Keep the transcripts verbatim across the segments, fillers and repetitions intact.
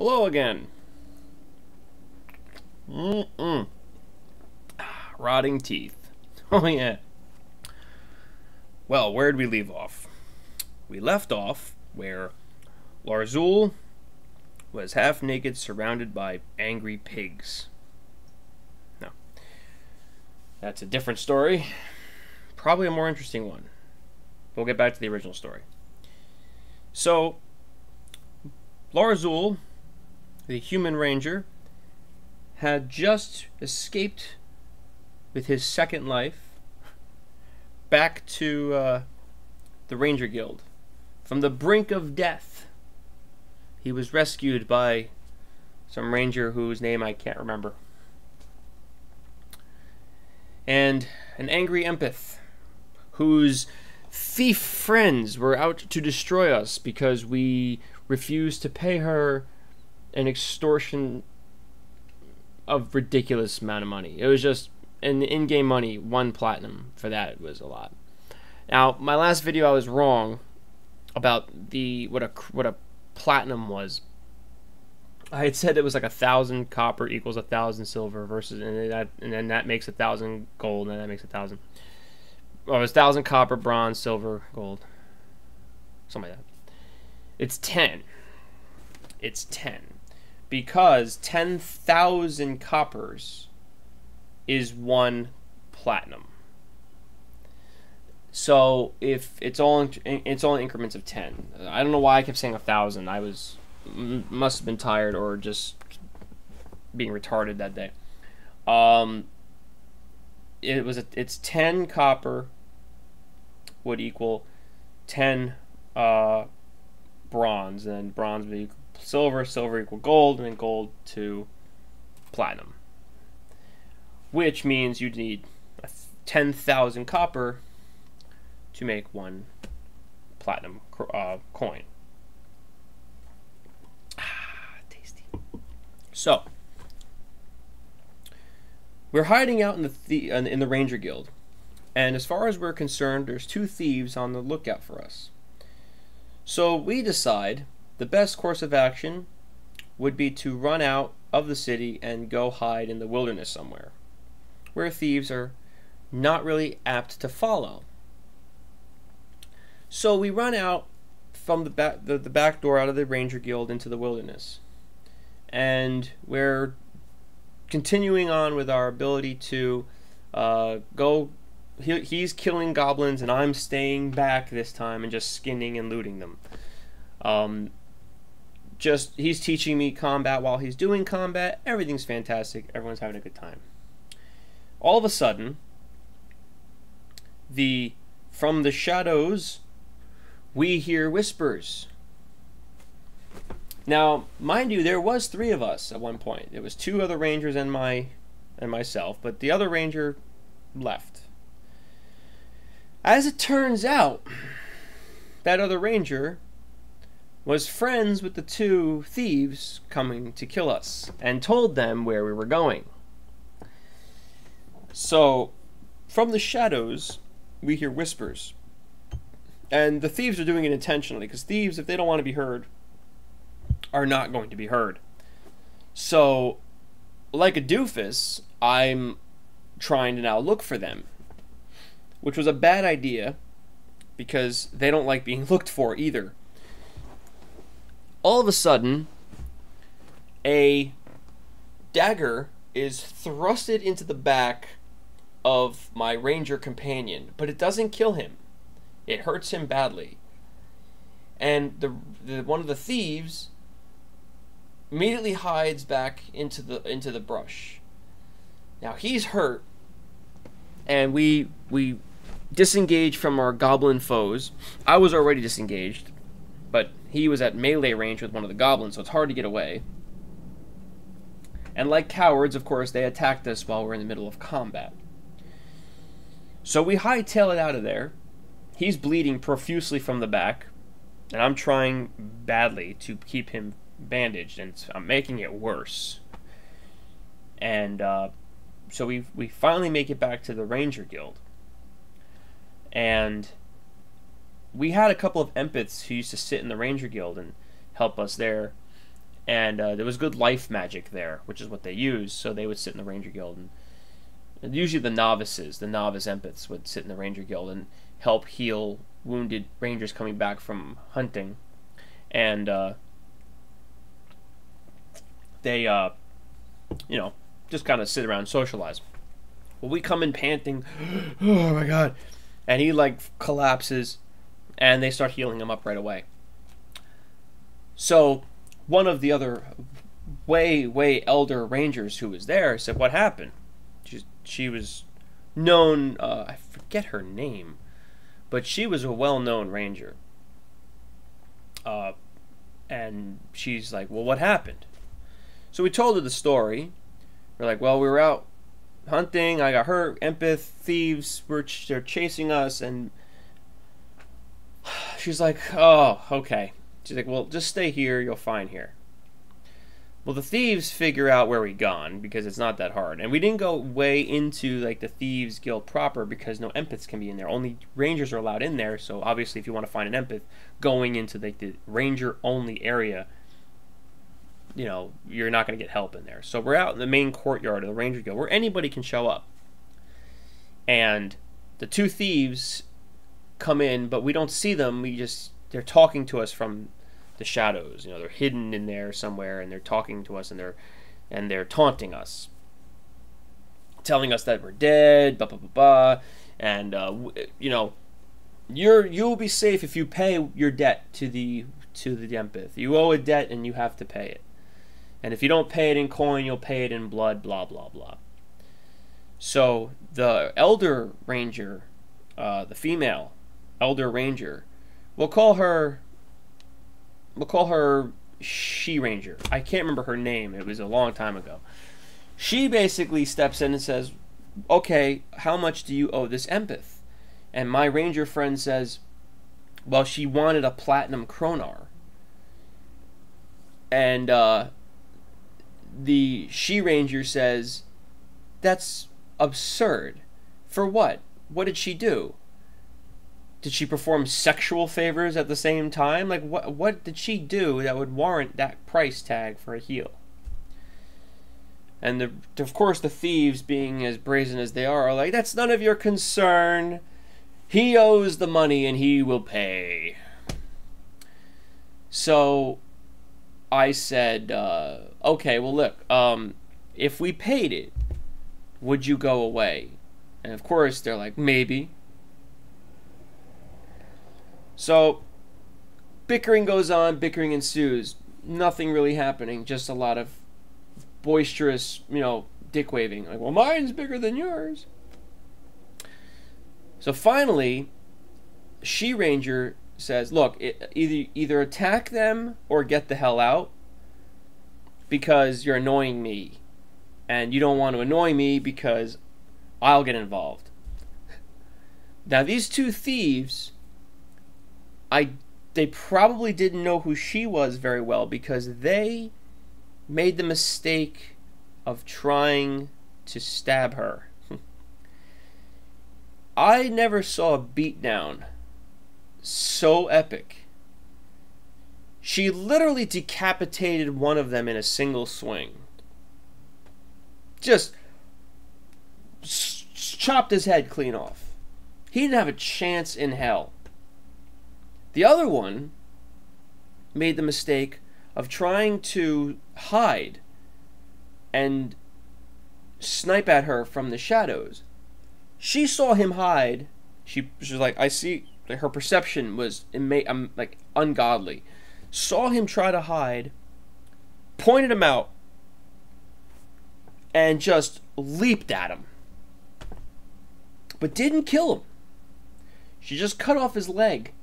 Hello again. Mm-mm. Ah, rotting teeth. Oh yeah. Well, where'd we leave off? We left off where Larzul was half naked, surrounded by angry pigs. No. That's a different story. Probably a more interesting one. We'll get back to the original story. So, Larzul, the human ranger, had just escaped with his second life back to uh, the Ranger Guild. From the brink of death, he was rescued by some ranger whose name I can't remember. And an angry empath whose thief friends were out to destroy us because we refused to pay her an extortion of ridiculous amount of money. It was just an in-game money, one platinum. For that, it was a lot. Now, my last video, I was wrong about the what a what a platinum was. I had said it was like a thousand copper equals a thousand silver versus, and that and then that makes a thousand gold, and that makes a thousand. Well, it was thousand copper, bronze, silver, gold, something like that. It's ten. It's ten. Because ten thousand coppers is one platinum. So if it's all in, it's all in increments of ten. I don't know why I kept saying a thousand. I was must have been tired or just being retarded that day. Um, it was a, it's ten copper would equal ten uh, bronze, and then bronze would equal silver, silver equal gold, and then gold to platinum. Which means you'd need ten thousand copper to make one platinum uh, coin. Ah, tasty. So, we're hiding out in the, the in the Ranger Guild, and as far as we're concerned, there's two thieves on the lookout for us. So we decide the best course of action would be to run out of the city and go hide in the wilderness somewhere, where thieves are not really apt to follow. So we run out from the back, the, the back door out of the Ranger Guild into the wilderness, and we're continuing on with our ability to uh, go. He, he's killing goblins, and I'm staying back this time and just skinning and looting them. Um, just he's teaching me combat while he's doing combat. Everything's fantastic. Everyone's having a good time. All of a sudden, the from the shadows, we hear whispers. Now, mind you, there was three of us at one point. It was two other rangers and my and myself, but the other ranger left. As it turns out, that other ranger was friends with the two thieves coming to kill us and told them where we were going. So, from the shadows, we hear whispers. And the thieves are doing it intentionally, because thieves, if they don't want to be heard, are not going to be heard. So, like a doofus, I'm trying to now look for them, which was a bad idea, because they don't like being looked for either. All of a sudden, a dagger is thrusted into the back of my ranger companion, but it doesn't kill him. It hurts him badly. And the, the one of the thieves immediately hides back into the into the brush. Now he's hurt, and we we disengage from our goblin foes. I was already disengaged, but he was at melee range with one of the goblins, so it's hard to get away. And like cowards, of course, they attacked us while we're in the middle of combat. So we hightail it out of there. He's bleeding profusely from the back, and I'm trying badly to keep him bandaged, and I'm making it worse. And uh, so we we finally make it back to the Ranger Guild. And we had a couple of empaths who used to sit in the Ranger Guild and help us there. And uh, there was good life magic there, which is what they used. So they would sit in the Ranger Guild, and, and usually the novices, the novice empaths, would sit in the Ranger Guild and help heal wounded rangers coming back from hunting. And uh, they, uh, you know, just kind of sit around and socialize. Well, we come in panting, oh my god, and he like collapses, and they start healing him up right away. So one of the other way, way elder rangers who was there said, what happened? She, she was known, uh, I forget her name, but she was a well-known ranger. Uh, and she's like, well, what happened? So we told her the story. We're like, well, we were out hunting, I got hurt, empath, thieves, were ch they're chasing us, and she's like, oh, okay. She's like, well, just stay here, you'll find here. Well, the thieves figure out where we gone, because it's not that hard. And we didn't go way into, like, the Thieves Guild proper, because no empaths can be in there. Only rangers are allowed in there, so obviously if you want to find an empath, going into, like, the ranger-only area, you know, you're not going to get help in there. So we're out in the main courtyard of the Ranger Guild, where anybody can show up. And the two thieves come in, but we don't see them, we just, they're talking to us from the shadows. You know, they're hidden in there somewhere, and they're talking to us, and they're and they're taunting us, telling us that we're dead, blah blah blah blah, and uh, you know, you're you'll be safe if you pay your debt to the to the empath. You owe a debt, and you have to pay it. And if you don't pay it in coin, you'll pay it in blood. Blah blah blah. So the elder ranger, uh, the female elder ranger, we'll call her. We'll call her She Ranger. I can't remember her name. It was a long time ago. She basically steps in and says, okay, how much do you owe this empath? And my ranger friend says, well, she wanted a platinum chronar. And uh, the She Ranger says, that's absurd. For what? What did she do? Did she perform sexual favors at the same time? Like, what what did she do that would warrant that price tag for a heal? And, the, of course, the thieves, being as brazen as they are, are like, that's none of your concern. He owes the money and he will pay. So I said, uh, okay, well, look, um, if we paid it, would you go away? And, of course, they're like, maybe. So, bickering goes on, bickering ensues. Nothing really happening, just a lot of boisterous, you know, dick waving. Like, well, mine's bigger than yours. So finally, She Ranger says, look, it, either, either attack them or get the hell out, because you're annoying me. And you don't want to annoy me because I'll get involved. Now, these two thieves... I they probably didn't know who she was very well, because they made the mistake of trying to stab her. I never saw a beatdown so epic. She literally decapitated one of them in a single swing. Just chopped his head clean off. He didn't have a chance in hell. The other one made the mistake of trying to hide and snipe at her from the shadows. She saw him hide. She, she was like, I see. Like, her perception was um, like ungodly. Saw him try to hide, pointed him out, and just leaped at him. But didn't kill him. She just cut off his leg.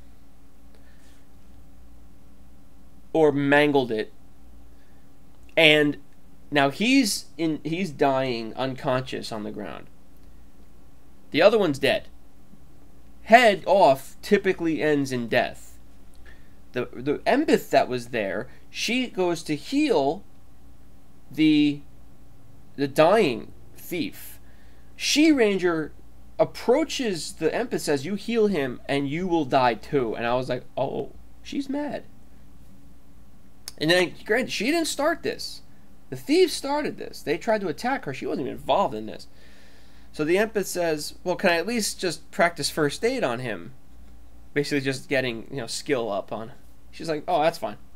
Or mangled it. And now he's in he's dying unconscious on the ground. The other one's dead. Head off typically ends in death. The the empath that was there, she goes to heal the the dying thief. She Ranger approaches the empath, says, you heal him and you will die too. And I was like, oh, she's mad. And then, granted, she didn't start this. The thieves started this. They tried to attack her. She wasn't even involved in this. So the empath says, well, can I at least just practice first aid on him? Basically just getting, you know, skill up on him. She's like, oh, that's fine.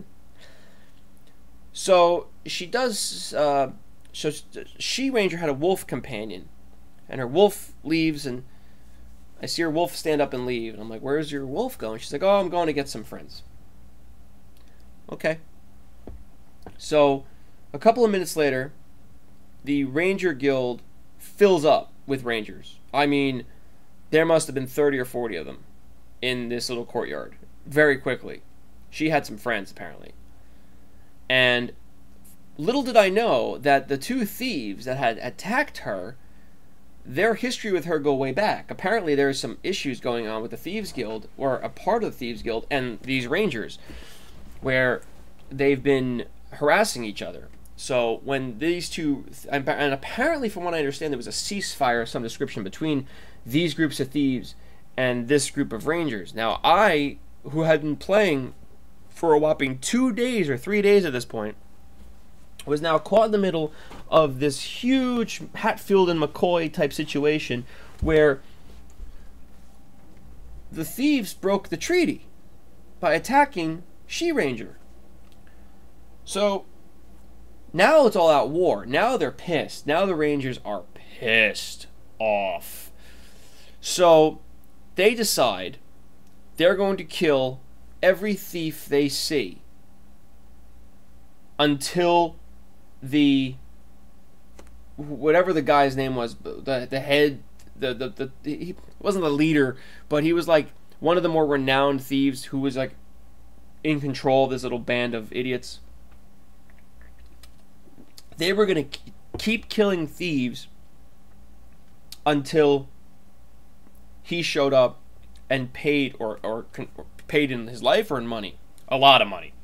So she does, uh, so She-Ranger had a wolf companion. And her wolf leaves, and I see her wolf stand up and leave. And I'm like, where's your wolf going? She's like, oh, I'm going to get some friends. Okay. So a couple of minutes later, the Ranger Guild fills up with Rangers. I mean, there must have been thirty or forty of them in this little courtyard. Very quickly. She had some friends, apparently. And little did I know that the two thieves that had attacked her, their history with her go way back. Apparently there's some issues going on with the Thieves Guild, or a part of the Thieves Guild, and these Rangers, where they've been harassing each other. So when these two, and apparently from what I understand, there was a ceasefire of some description between these groups of thieves and this group of Rangers. Now I, who had been playing for a whopping two days or three days at this point, was now caught in the middle of this huge Hatfield and McCoy type situation where the thieves broke the treaty by attacking She-Ranger. So now it's all out war. Now they're pissed. Now the Rangers are pissed off. So they decide they're going to kill every thief they see until the whatever the guy's name was, the the head, the the, the he wasn't the leader, but he was like one of the more renowned thieves who was like in control of this little band of idiots. They were going to keep killing thieves until he showed up and paid, or, or, or paid in his life or in money. A lot of money.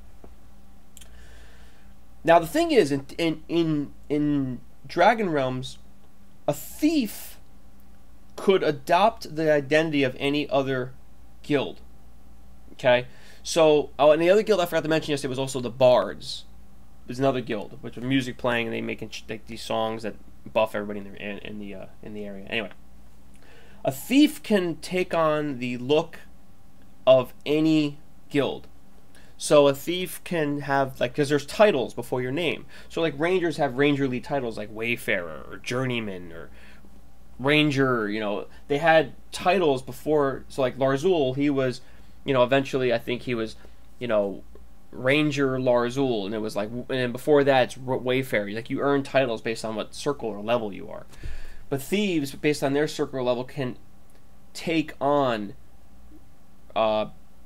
Now the thing is, in, in, in, in Dragon Realms, a thief could adopt the identity of any other guild. Okay? So, oh, and the other guild I forgot to mention yesterday was also the Bards. There's another guild, which is music playing, and they make like these songs that buff everybody in the in, in the uh, in the area. Anyway, a thief can take on the look of any guild. So a thief can have, like, because there's titles before your name. So like Rangers have rangerly titles like Wayfarer or Journeyman or Ranger. You know, they had titles before. So like Larzul, he was, you know, eventually I think he was, you know, Ranger Larzul, and it was like, and before that it's Wayfarer. Like, you earn titles based on what circle or level you are. But thieves, based on their circle or level, can take on uh,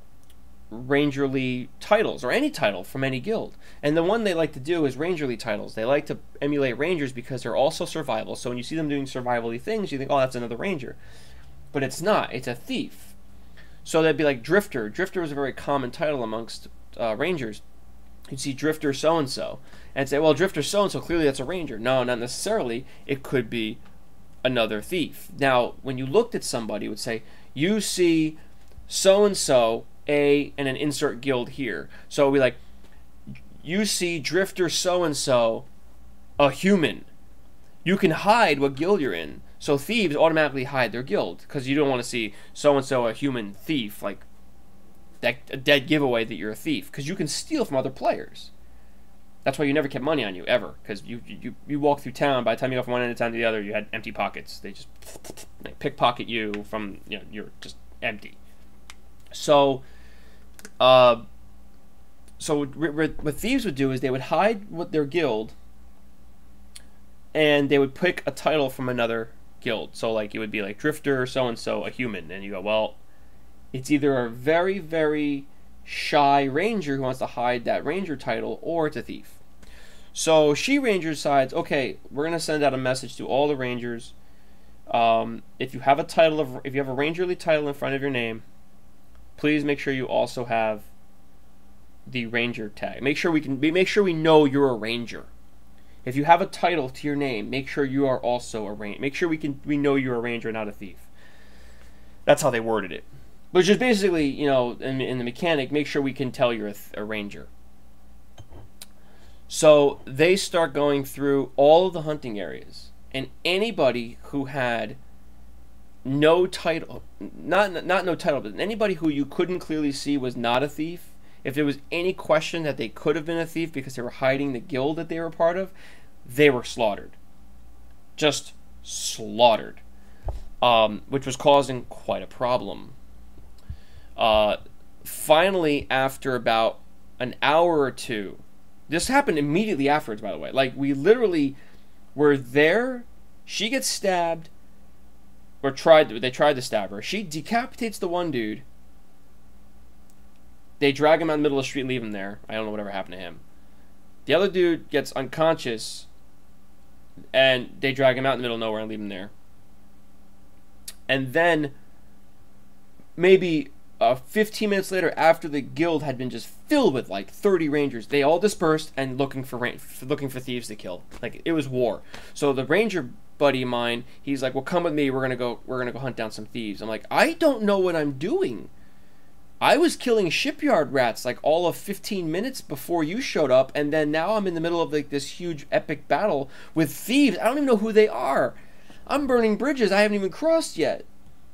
rangerly titles, or any title from any guild. And the one they like to do is rangerly titles. They like to emulate Rangers because they're also survival. So when you see them doing survival-y things, you think, oh, that's another Ranger. But it's not. It's a thief. So that'd be like Drifter. Drifter is a very common title amongst Uh, Rangers. You'd see Drifter so-and-so and say, well, Drifter so-and-so, clearly that's a Ranger. No, not necessarily. It could be another thief. Now, when you looked at somebody, it would say, you see so-and-so, a, and an insert guild here. So it would be like, you see Drifter so-and-so, a human. You can hide what guild you're in. So thieves automatically hide their guild, because you don't want to see so-and-so, a human thief, like, That, a dead giveaway that you're a thief, because you can steal from other players. That's why you never kept money on you, ever, because you, you you walk through town, by the time you go from one end of town to the other, you had empty pockets. They just they pickpocket you from, you know, you're just empty. So uh so what thieves would do is they would hide what their guild, and they would pick a title from another guild. So like it would be like Drifter so and so, a human, and you go, well, it's either a very, very shy Ranger who wants to hide that Ranger title, or it's a thief. So She-Ranger decides, okay, we're going to send out a message to all the Rangers. Um, if you have a title of, if you have a Rangerly title in front of your name, please make sure you also have the Ranger tag. Make sure we can make sure we know you're a Ranger. If you have a title to your name, make sure you are also a Ranger. Make sure we can we know you're a Ranger, not a thief. That's how they worded it. Which is basically, you know, in, in the mechanic, make sure we can tell you're a, a Ranger. So they start going through all of the hunting areas, and anybody who had no title, not not no title, but anybody who you couldn't clearly see was not a thief. If there was any question that they could have been a thief because they were hiding the guild that they were part of, they were slaughtered. Just slaughtered. Um, which was causing quite a problem. Uh, finally, after about an hour or two, this happened immediately afterwards, by the way. Like, we literally were there, she gets stabbed, or tried to, they tried to stab her. She decapitates the one dude. They drag him out in the middle of the street and leave him there. I don't know whatever happened to him. The other dude gets unconscious, and they drag him out in the middle of nowhere and leave him there. And then, maybe uh, fifteen minutes later, after the guild had been just filled with like thirty rangers, they all dispersed and looking for looking for thieves to kill. Like, it was war. So the ranger buddy of mine, he's like, "Well, come with me. We're gonna go. We're gonna go hunt down some thieves." I'm like, "I don't know what I'm doing. I was killing shipyard rats like all of fifteen minutes before you showed up, and then now I'm in the middle of like this huge epic battle with thieves. I don't even know who they are. I'm burning bridges I haven't even crossed yet."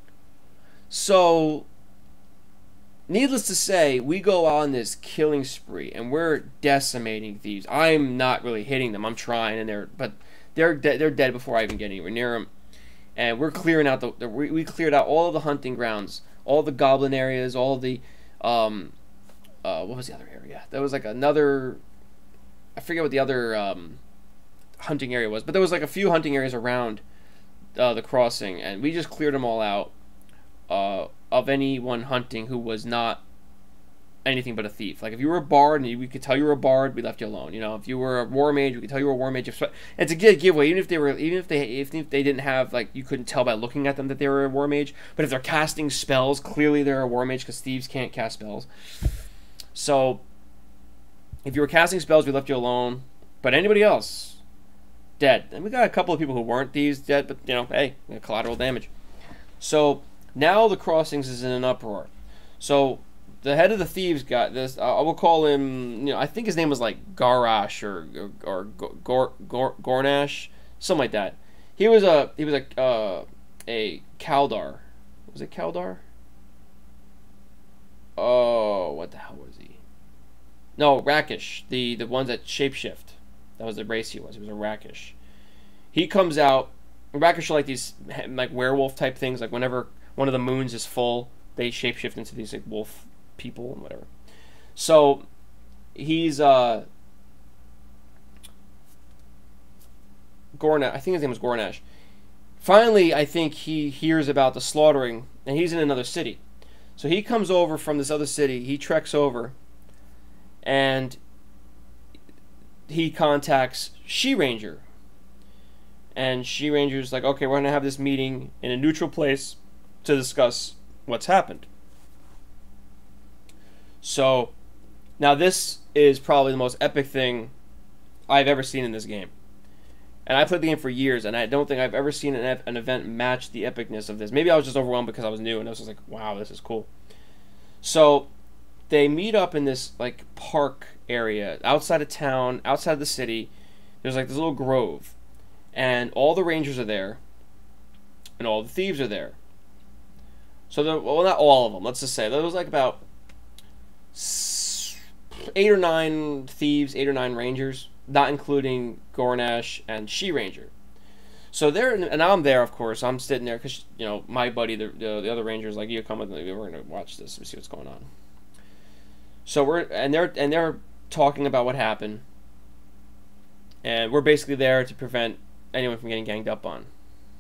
So, needless to say, we go on this killing spree, and we're decimating thieves. I'm not really hitting them. I'm trying, and they're but they're de they're dead before I even get anywhere near them. And we're clearing out the, the we, we cleared out all of the hunting grounds, all the goblin areas, all the um, uh, what was the other area? There was like another, I forget what the other um, hunting area was, but there was like a few hunting areas around uh, the crossing, and we just cleared them all out uh, of anyone hunting who was not anything but a thief. Like, if you were a bard and we could tell you were a bard, we left you alone. You know, if you were a war mage, we could tell you were a war mage. If, it's a good giveaway, even if they were, even if they, even if they didn't have, like, you couldn't tell by looking at them that they were a war mage. But if they're casting spells, clearly they're a war mage because thieves can't cast spells. So, if you were casting spells, we left you alone. But anybody else, dead. And we got a couple of people who weren't thieves dead, but you know, hey, collateral damage. So now the crossings is in an uproar. So the head of the thieves got this. Uh, I will call him. You know, I think his name was like Garash or or, or Gor, Gor, Gornash, something like that. He was a he was a uh, a Kaldar. Was it Kaldar? Oh, what the hell was he? No, Rakish. The the ones that shapeshift. That was the race he was. He was a Rakish. He comes out. Rakish are like these like werewolf type things. Like whenever one of the moons is full, they shapeshift into these like wolf people and whatever. So he's uh Gornash. I think his name was Gornash. Finally, I think he hears about the slaughtering, and he's in another city. So he comes over from this other city. He treks over, and he contacts She-Ranger. And She-Ranger's like, okay, we're going to have this meeting in a neutral place to discuss what's happened. So, now this is probably the most epic thing I've ever seen in this game. And I played the game for years, and I don't think I've ever seen an, an event match the epicness of this. Maybe I was just overwhelmed because I was new, and I was just like, wow, this is cool. So, they meet up in this, like, park area, outside of town, outside of the city. There's, like, this little grove. And all the rangers are there, and all the thieves are there. So, the, well, not all of them, let's just say. There was, like, about eight or nine thieves, eight or nine rangers, not including Gornash and She-Ranger. So they're, and I'm there, of course. I'm sitting there because, you know, my buddy, the, the, the other ranger's like, you come with me, we're going to watch this and see what's going on. So we're, and they're, and they're talking about what happened. And we're basically there to prevent anyone from getting ganged up on.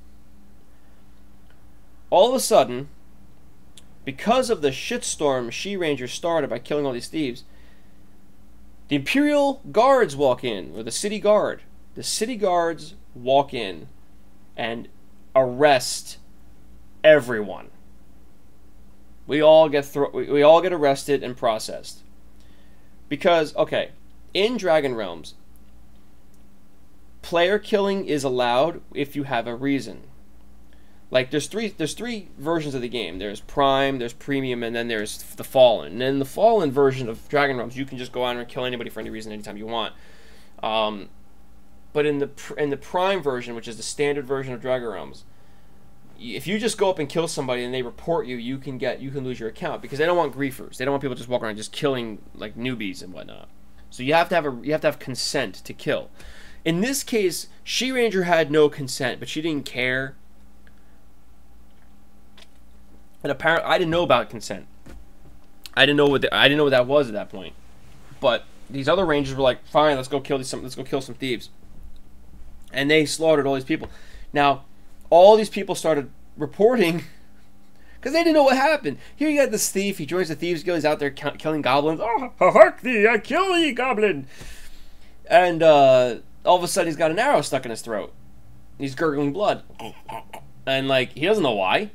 All of a sudden, because of the shitstorm She-Ranger started by killing all these thieves, the Imperial Guards walk in, or the City Guard. The City Guards walk in and arrest everyone. We all get thro we all get arrested and processed. Because, okay, in Dragon Realms, player killing is allowed if you have a reason. Like, there's three there's three versions of the game. There's Prime, there's Premium, and then there's the Fallen. And in the Fallen version of Dragon Realms, you can just go out and kill anybody for any reason anytime you want. Um, but in the in the Prime version, which is the standard version of Dragon Realms, if you just go up and kill somebody and they report you, you can get you can lose your account because they don't want griefers. They don't want people just walking around just killing like newbies and whatnot. So you have to have a you have to have consent to kill. In this case, She-Ranger had no consent, but she didn't care. And apparently, I didn't know about consent. I didn't know what the, I didn't know what that was at that point. But these other Rangers were like, "Fine, let's go kill these some let's go kill some thieves." And they slaughtered all these people. Now, all these people started reporting because they didn't know what happened. Here you got this thief. He joins the Thieves Guild. He's out there killing goblins. Oh, hark thee! I kill thee, goblin! And uh, all of a sudden, he's got an arrow stuck in his throat. He's gurgling blood, and like he doesn't know why.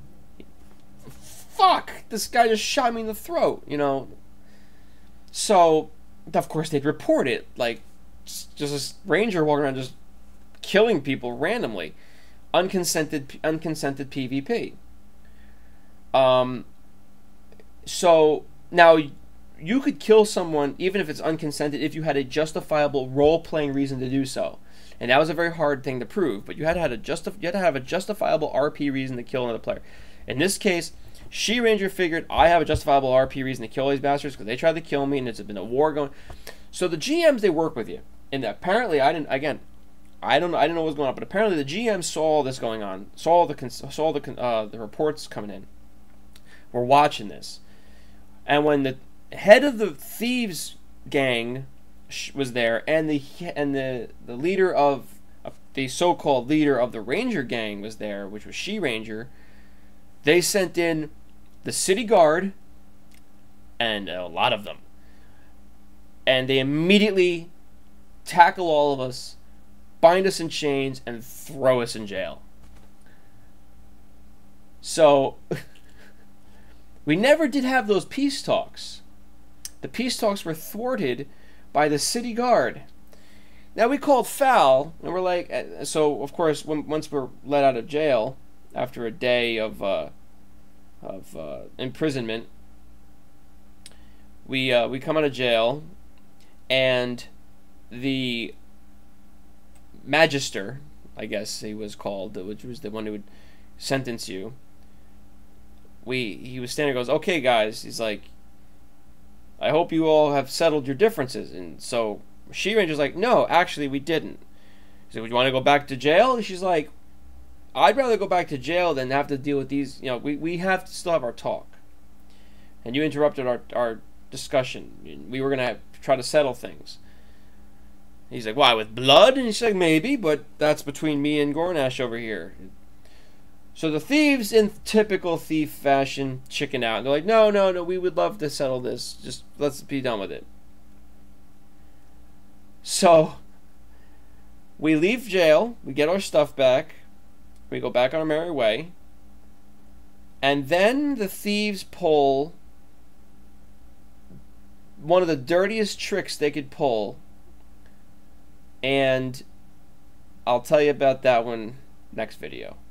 Fuck! This guy just shot me in the throat. You know. So, of course, they'd report it. Like, just this ranger walking around just killing people randomly. Unconsented, unconsented PvP. Um, so, now, you could kill someone, even if it's unconsented, if you had a justifiable role-playing reason to do so. And that was a very hard thing to prove, but you had to have a, justi you had to have a justifiable R P reason to kill another player. In this case, She-Ranger figured, I have a justifiable R P reason to kill these bastards because they tried to kill me and it's been a war going. So the G Ms, they work with you. And apparently, I didn't, again, I don't know. I didn't know what was going on, but apparently the G Ms saw all this going on, saw the saw the uh, the reports coming in. We're watching this, and when the head of the thieves gang was there, and the and the the leader of, of the so-called leader of the Ranger gang was there, which was She-Ranger, they sent in the city guard, and a lot of them, and they immediately tackle all of us, bind us in chains, and throw us in jail. So, we never did have those peace talks. The peace talks were thwarted by the city guard. Now, we called foul, and we're like, so, of course, when, once we're let out of jail, after a day of, uh, of uh, imprisonment, we, uh, we come out of jail, and the magister, I guess he was called, which was the one who would sentence you, we he was standing there, goes, okay guys, he's like, I hope you all have settled your differences. And so She-Ranger's like, no, actually we didn't. He's like, would you want to go back to jail? And she's like, I'd rather go back to jail than have to deal with these, you know, we, we have to still have our talk. And you interrupted our, our discussion. We were going to try to settle things. He's like, why, with blood? And he's like, maybe, but that's between me and Gornash over here. So the thieves, in typical thief fashion, chicken out. And they're like, no, no, no, we would love to settle this. Just let's be done with it. So we leave jail. We get our stuff back. We go back on our merry way. And then the thieves pull one of the dirtiest tricks they could pull. And I'll tell you about that one next video.